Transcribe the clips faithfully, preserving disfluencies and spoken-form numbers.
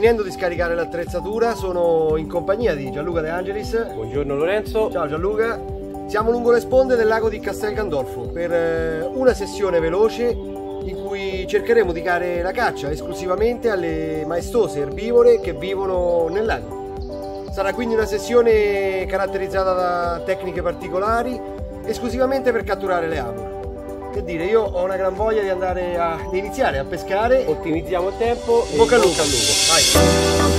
finendo di scaricare l'attrezzatura, sono in compagnia di Gianluca De Angelis. Buongiorno Lorenzo. Ciao Gianluca. Siamo lungo le sponde del lago di Castel Gandolfo per una sessione veloce in cui cercheremo di dare la caccia esclusivamente alle maestose erbivore che vivono nel lago. Sarà quindi una sessione caratterizzata da tecniche particolari, esclusivamente per catturare le amur. Che dire, io ho una gran voglia di andare a di iniziare a pescare. Ottimizziamo il tempo. Bocca al lupo. Vai.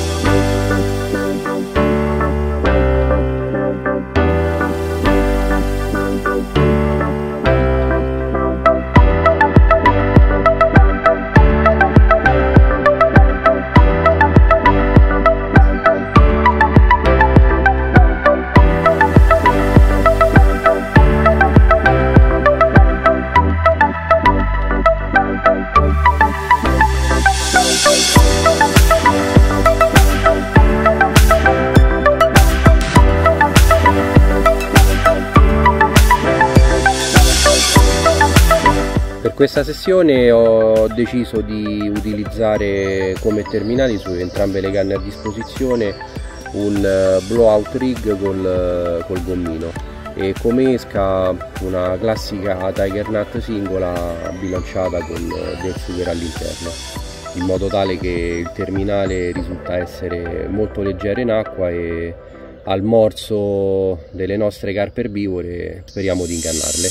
Per questa sessione ho deciso di utilizzare come terminali su entrambe le canne a disposizione un blowout rig col, col gommino e come esca una classica Tiger Nut singola bilanciata con del sughero all'interno, in modo tale che il terminale risulta essere molto leggero in acqua e al morso delle nostre carpe erbivore speriamo di ingannarle.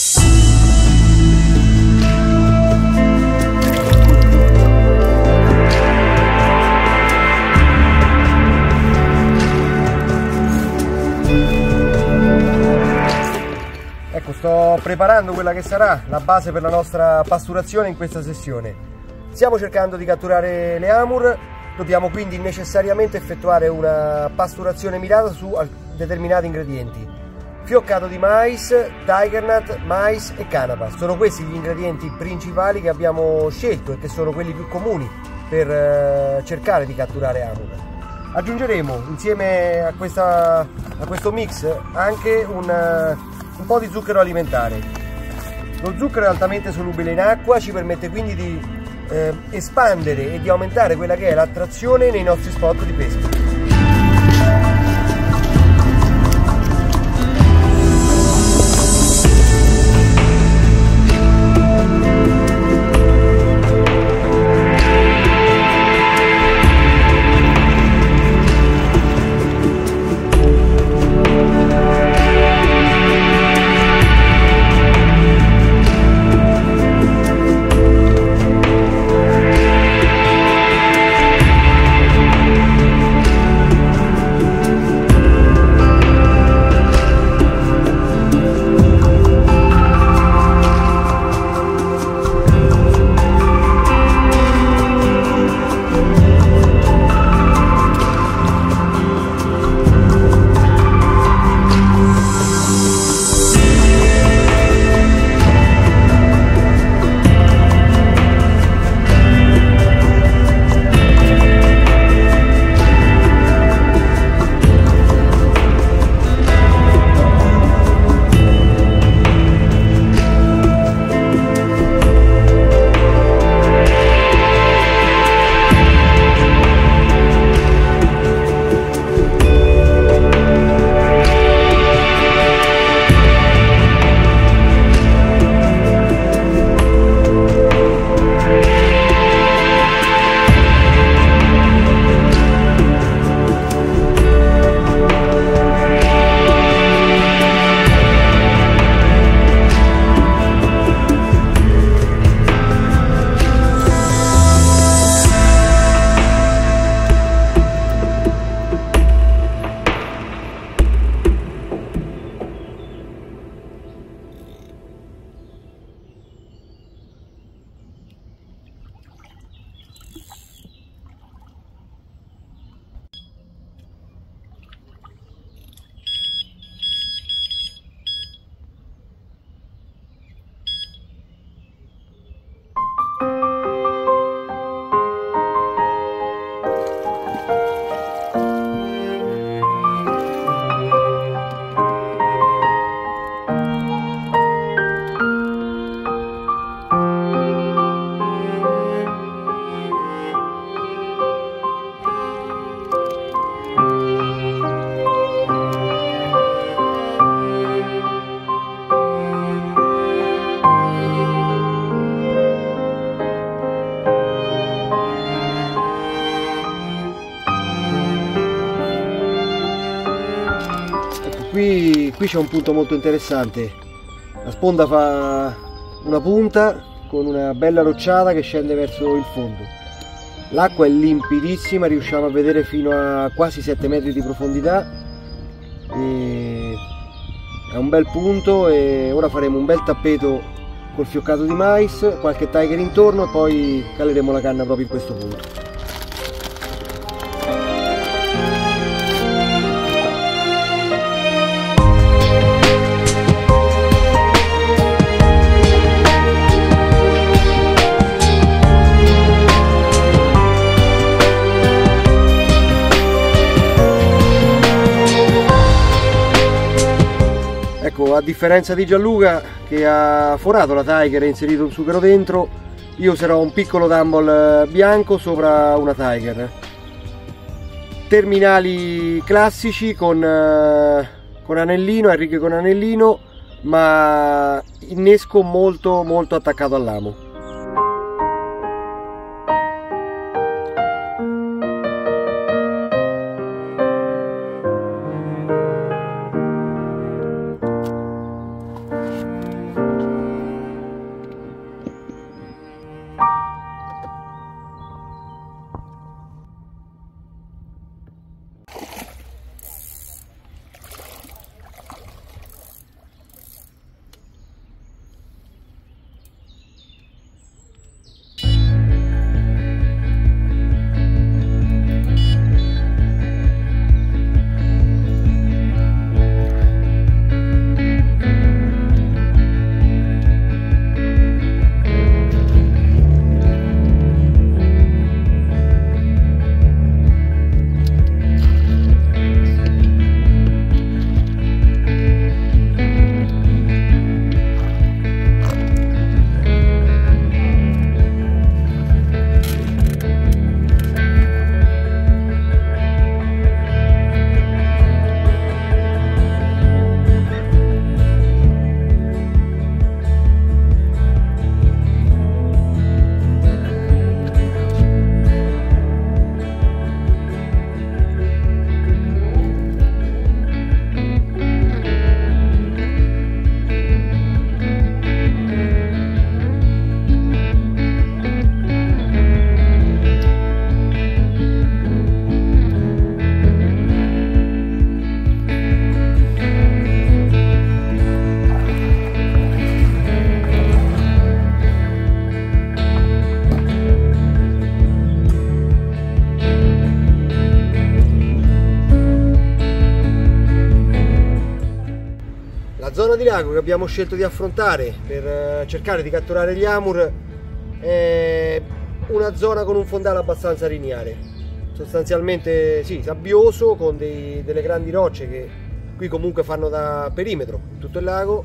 Ecco, sto preparando quella che sarà la base per la nostra pasturazione in questa sessione. Stiamo cercando di catturare le amur, dobbiamo quindi necessariamente effettuare una pasturazione mirata su determinati ingredienti. Fioccato di mais, Tiger Nut, mais e canapa. Sono questi gli ingredienti principali che abbiamo scelto e che sono quelli più comuni per cercare di catturare amur. Aggiungeremo insieme a, questa, a questo mix anche un un po' di zucchero alimentare. Lo zucchero è altamente solubile in acqua, ci permette quindi di eh, espandere e di aumentare quella che è l'attrazione nei nostri spot di pesca. qui c'è un punto molto interessante. La sponda fa una punta con una bella rocciata che scende verso il fondo. L'acqua è limpidissima, riusciamo a vedere fino a quasi sette metri di profondità. E è un bel punto e ora faremo un bel tappeto col fioccato di mais, qualche tiger intorno e poi caleremo la canna proprio in questo punto. Ecco, a differenza di Gianluca che ha forato la Tiger e inserito un sughero dentro, io userò un piccolo dumbbell bianco sopra una Tiger. Terminali classici con, con anellino, a righe con anellino, ma innesco molto molto attaccato all'amo. La zona di lago che abbiamo scelto di affrontare per cercare di catturare gli amur è una zona con un fondale abbastanza lineare, sostanzialmente sì, sabbioso, con dei, delle grandi rocce che qui comunque fanno da perimetro in tutto il lago.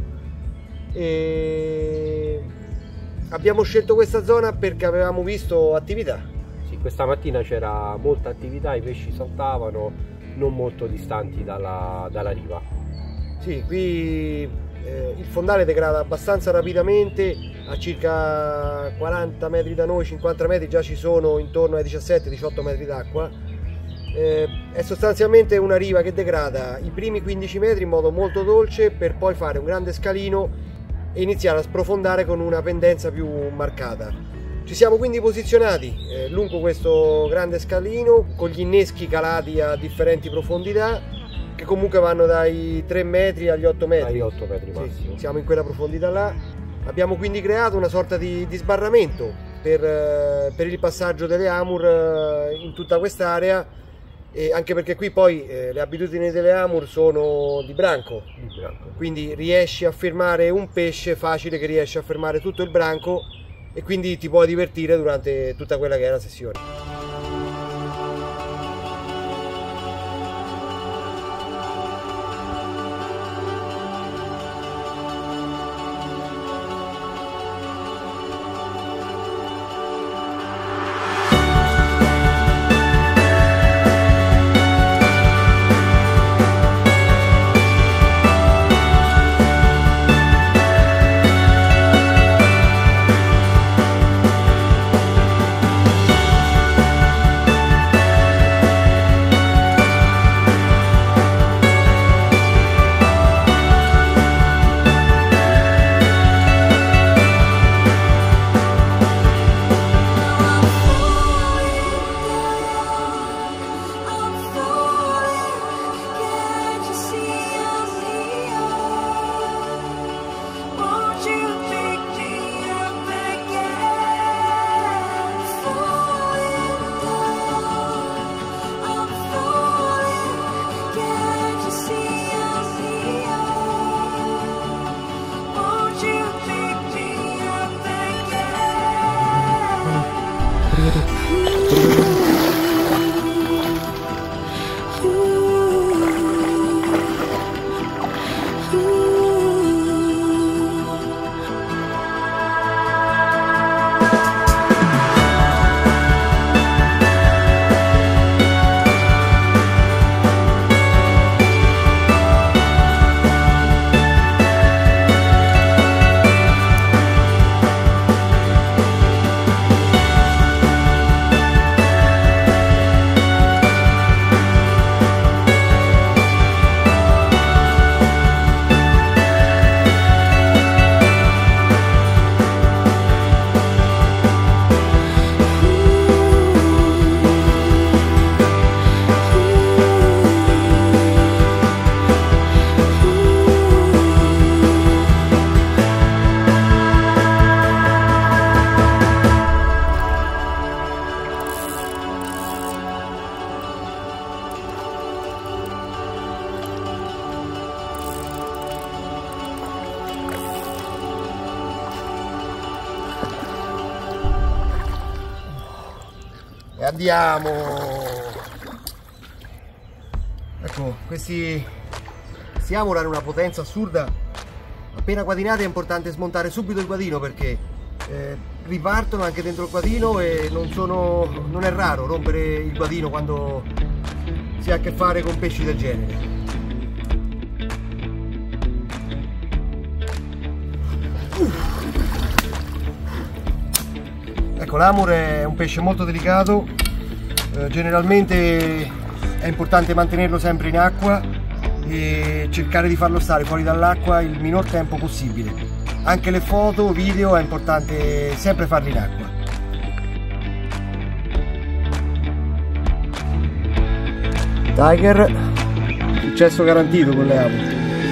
E abbiamo scelto questa zona perché avevamo visto attività. Sì, questa mattina c'era molta attività, i pesci saltavano non molto distanti dalla, dalla riva. Sì, qui eh, il fondale degrada abbastanza rapidamente, a circa quaranta metri da noi, cinquanta metri già ci sono intorno ai diciassette diciotto metri d'acqua. Eh, è sostanzialmente una riva che degrada i primi quindici metri in modo molto dolce per poi fare un grande scalino e iniziare a sprofondare con una pendenza più marcata. Ci siamo quindi posizionati eh, lungo questo grande scalino con gli inneschi calati a differenti profondità, che comunque vanno dai tre metri agli otto metri. Agli otto metri massimo. Sì, siamo in quella profondità là. Abbiamo quindi creato una sorta di, di sbarramento per, per il passaggio delle amur in tutta quest'area, e anche perché qui poi eh, le abitudini delle amur sono di branco, di branco, quindi riesci a fermare un pesce facile che riesce a fermare tutto il branco e quindi ti puoi divertire durante tutta quella che è la sessione. E andiamo. Ecco, questi questi Amur hanno una potenza assurda. Appena guadinate è importante smontare subito il guadino, perché eh, ripartono anche dentro il guadino e non, sono, non è raro rompere il guadino quando si ha a che fare con pesci del genere. Ecco, l'Amur è un pesce molto delicato, eh, generalmente è importante mantenerlo sempre in acqua e cercare di farlo stare fuori dall'acqua il minor tempo possibile. Anche le foto, video è importante sempre farle in acqua. Tiger, successo garantito con le Amur.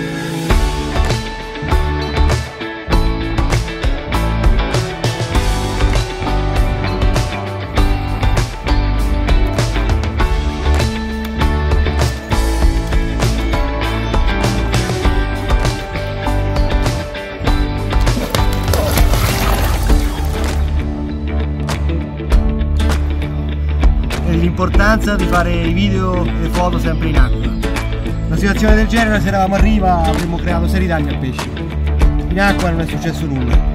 L'importanza di fare i video e le foto sempre in acqua. Una situazione del genere, se eravamo a riva avremmo creato seri danni al pesce. In acqua non è successo nulla.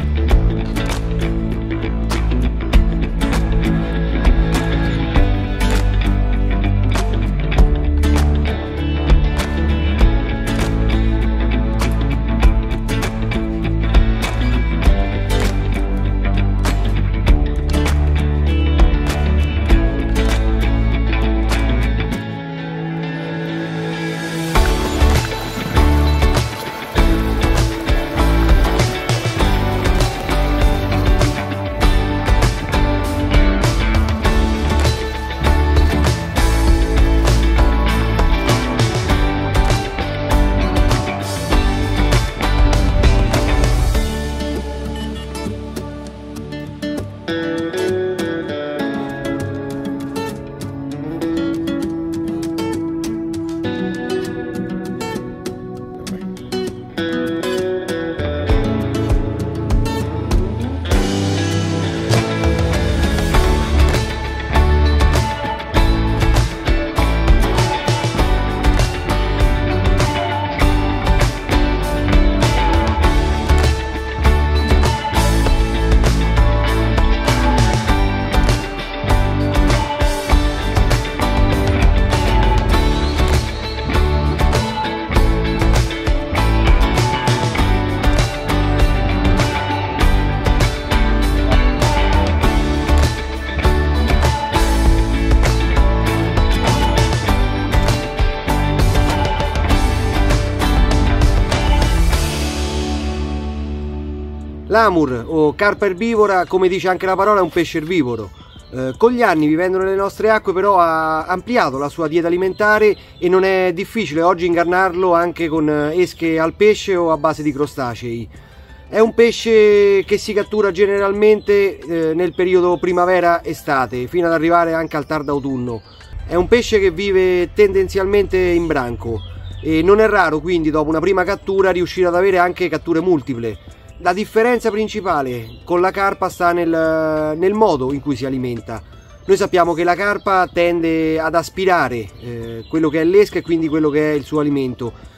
L'Amur o carpa erbivora, come dice anche la parola, è un pesce erbivoro. Eh, con gli anni, vivendo nelle nostre acque, però ha ampliato la sua dieta alimentare e non è difficile oggi ingannarlo anche con esche al pesce o a base di crostacei. È un pesce che si cattura generalmente eh, nel periodo primavera-estate, fino ad arrivare anche al tardo autunno. È un pesce che vive tendenzialmente in branco e non è raro quindi dopo una prima cattura riuscire ad avere anche catture multiple. La differenza principale con la carpa sta nel, nel modo in cui si alimenta. Noi sappiamo che la carpa tende ad aspirare eh, quello che è l'esca e quindi quello che è il suo alimento.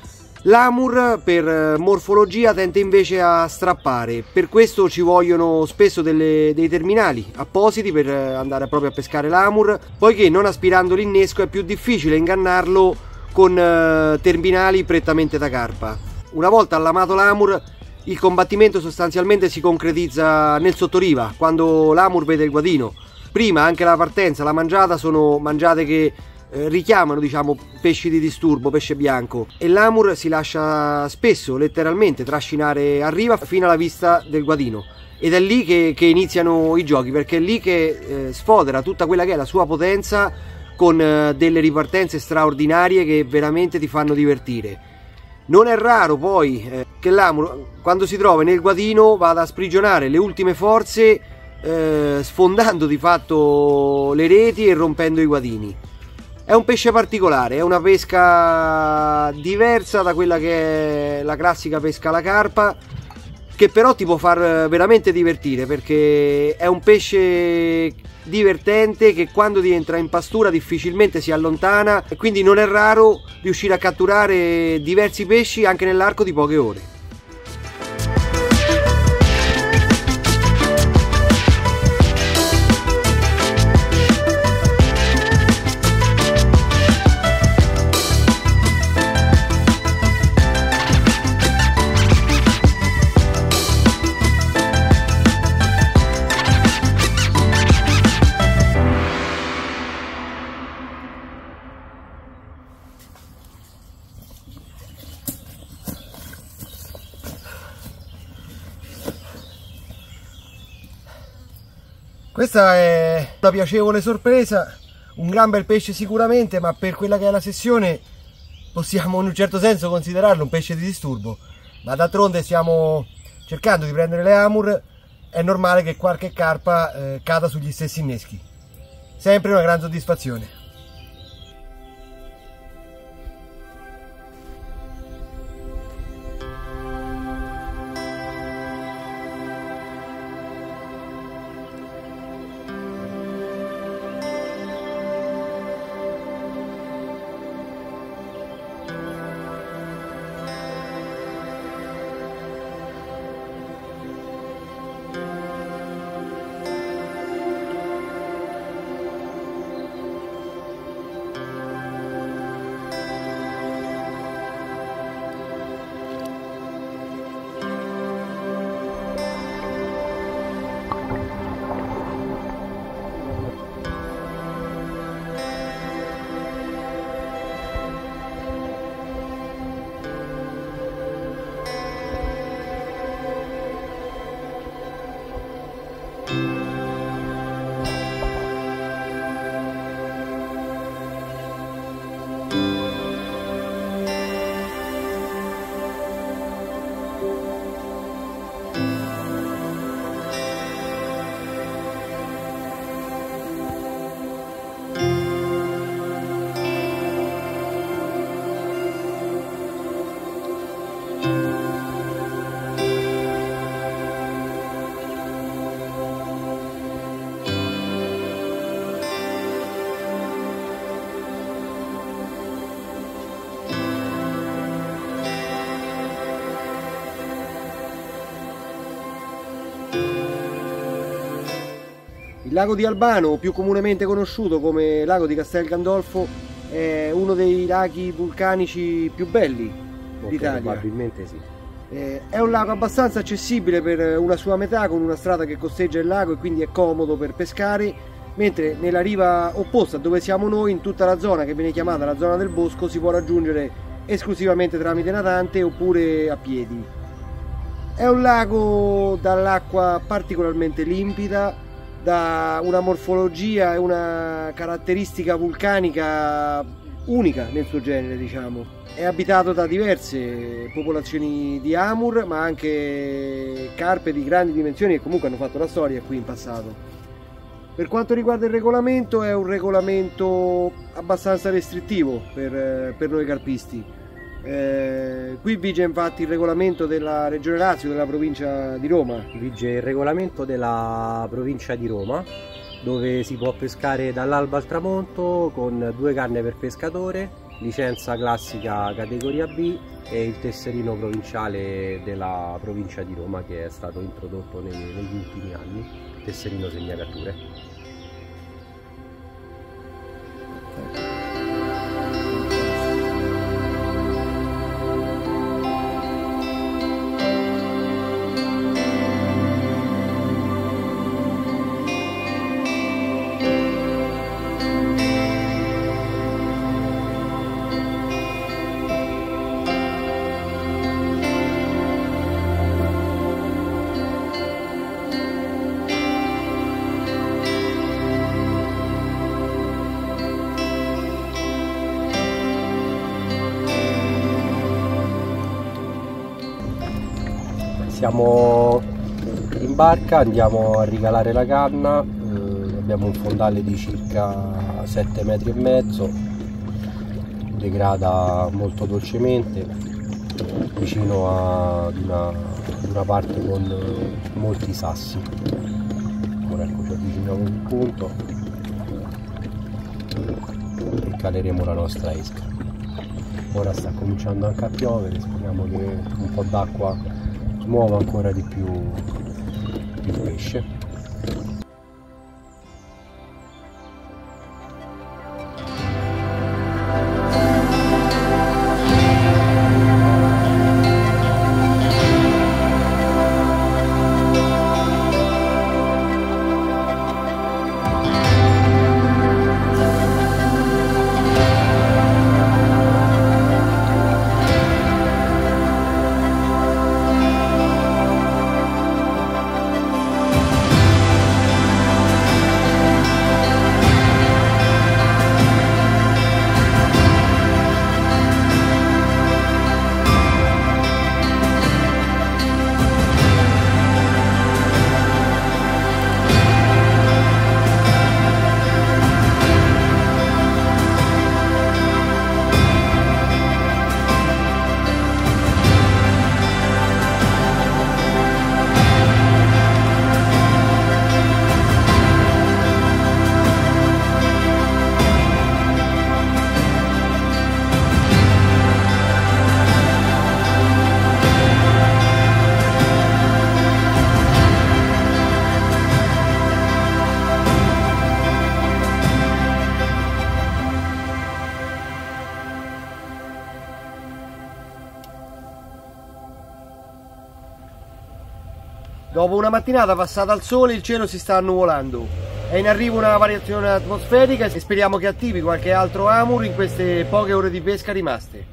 L'Amur per morfologia tende invece a strappare, per questo ci vogliono spesso delle, dei terminali appositi per andare proprio a pescare l'Amur, poiché non aspirando l'innesco è più difficile ingannarlo con eh, terminali prettamente da carpa. Una volta allamato l'Amur, il combattimento sostanzialmente si concretizza nel sottoriva, quando l'Amur vede il guadino. Prima anche la partenza, la mangiata sono mangiate che eh, richiamano, diciamo, pesci di disturbo, pesce bianco, e l'Amur si lascia spesso letteralmente trascinare a riva fino alla vista del guadino, ed è lì che, che iniziano i giochi, perché è lì che eh, sfodera tutta quella che è la sua potenza con eh, delle ripartenze straordinarie che veramente ti fanno divertire. Non è raro poi eh, che l'Amur, quando si trova nel guadino, vada a sprigionare le ultime forze, eh, sfondando di fatto le reti e rompendo i guadini. È un pesce particolare, è una pesca diversa da quella che è la classica pesca alla carpa, che però ti può far veramente divertire, perché è un pesce divertente che quando ti entra in pastura difficilmente si allontana, e quindi non è raro riuscire a catturare diversi pesci anche nell'arco di poche ore. Questa è una piacevole sorpresa, un gran bel pesce sicuramente, ma per quella che è la sessione possiamo in un certo senso considerarlo un pesce di disturbo. Ma d'altronde stiamo cercando di prendere le Amur, è normale che qualche carpa eh, cada sugli stessi inneschi. Sempre una gran soddisfazione. Il lago di Albano, più comunemente conosciuto come lago di Castel Gandolfo, è uno dei laghi vulcanici più belli d'Italia. Probabilmente sì. Eh, è un lago abbastanza accessibile per una sua metà, con una strada che costeggia il lago e quindi è comodo per pescare, mentre nella riva opposta, dove siamo noi, in tutta la zona che viene chiamata la zona del bosco, si può raggiungere esclusivamente tramite natante oppure a piedi. È un lago dall'acqua particolarmente limpida, da una morfologia e una caratteristica vulcanica unica nel suo genere, diciamo. È abitato da diverse popolazioni di Amur, ma anche carpe di grandi dimensioni che comunque hanno fatto la storia qui in passato. Per quanto riguarda il regolamento, è un regolamento abbastanza restrittivo per, per noi carpisti. Eh, qui vige infatti il regolamento della Regione Lazio, della provincia di Roma. Vige il regolamento della provincia di Roma, dove si può pescare dall'alba al tramonto con due canne per pescatore, licenza classica categoria B e il tesserino provinciale della provincia di Roma, che è stato introdotto nei, negli ultimi anni, tesserino segnalature. Siamo in barca, andiamo a ricalare la canna, eh, abbiamo un fondale di circa sette metri e mezzo, degrada molto dolcemente, vicino ad una, una parte con molti sassi. Ora ecco, ci avviciniamo a un punto e caleremo la nostra esca. Ora sta cominciando anche a piovere, speriamo che un po' d'acqua muova ancora di più il pesce. Dopo una mattinata passata al sole, il cielo si sta annuvolando. È in arrivo una variazione atmosferica e speriamo che attivi qualche altro amur in queste poche ore di pesca rimaste.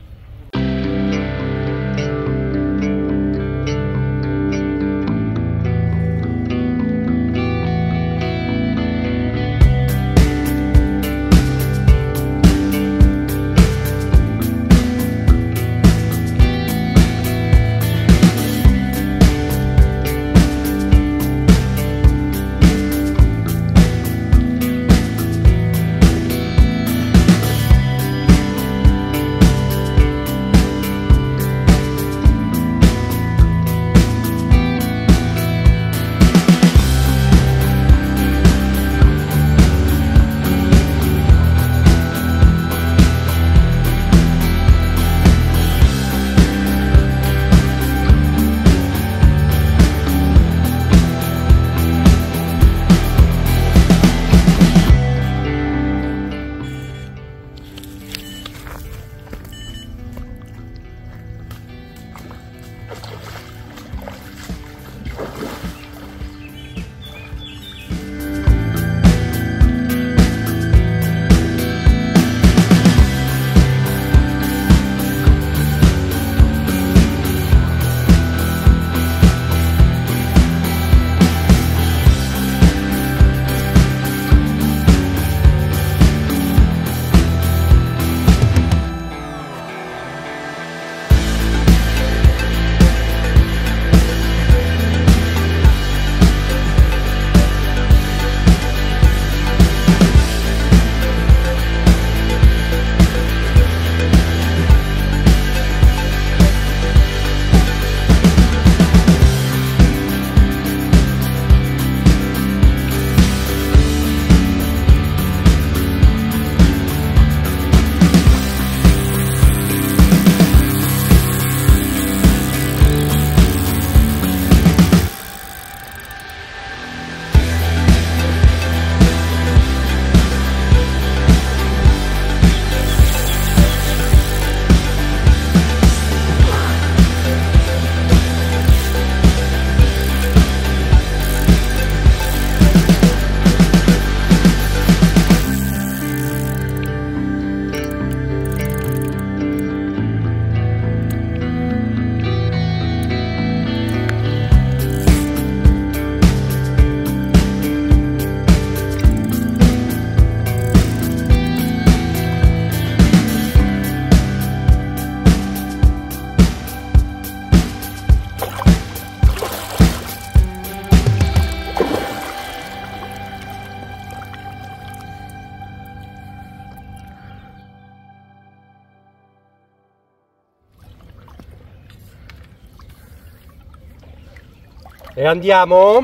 E andiamo?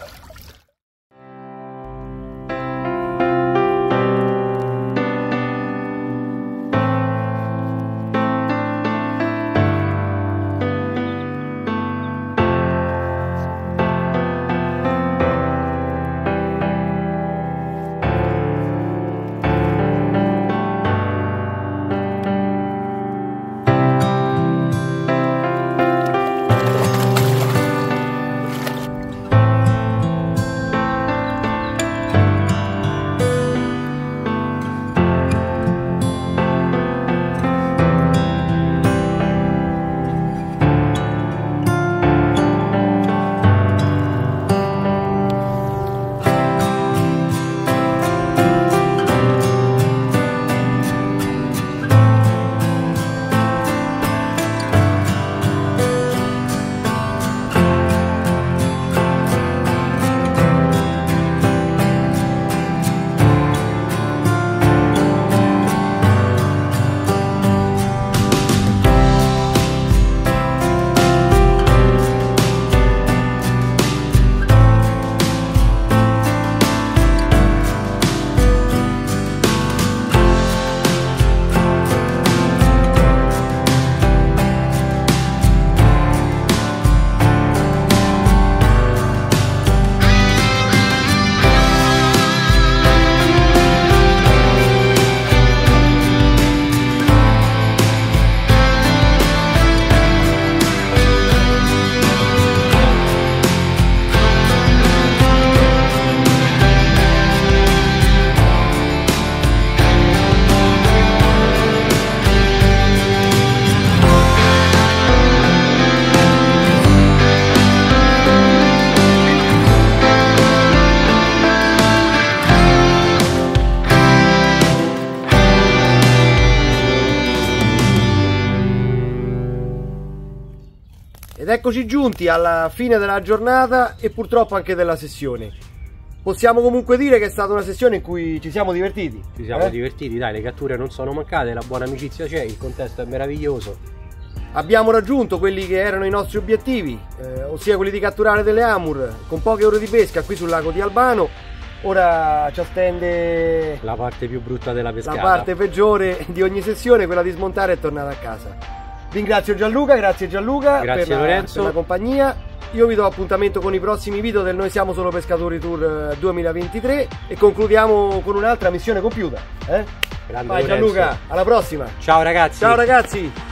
Ed eccoci giunti alla fine della giornata e purtroppo anche della sessione. Possiamo comunque dire che è stata una sessione in cui ci siamo divertiti. Ci siamo eh? divertiti, dai, le catture non sono mancate, la buona amicizia c'è, il contesto è meraviglioso. Abbiamo raggiunto quelli che erano i nostri obiettivi, eh, ossia quelli di catturare delle amur con poche ore di pesca qui sul lago di Albano. Ora ci attende la parte più brutta della pescata. La parte peggiore di ogni sessione, quella di smontare e tornare a casa. Ringrazio Gianluca, grazie Gianluca grazie per, Lorenzo. La, per la compagnia. Io vi do appuntamento con i prossimi video del Noi Siamo Solo Pescatori Tour duemilaventitré e concludiamo con un'altra missione compiuta. Eh? Grande Vai Lorenzo. Gianluca, alla prossima. Ciao ragazzi. Ciao ragazzi.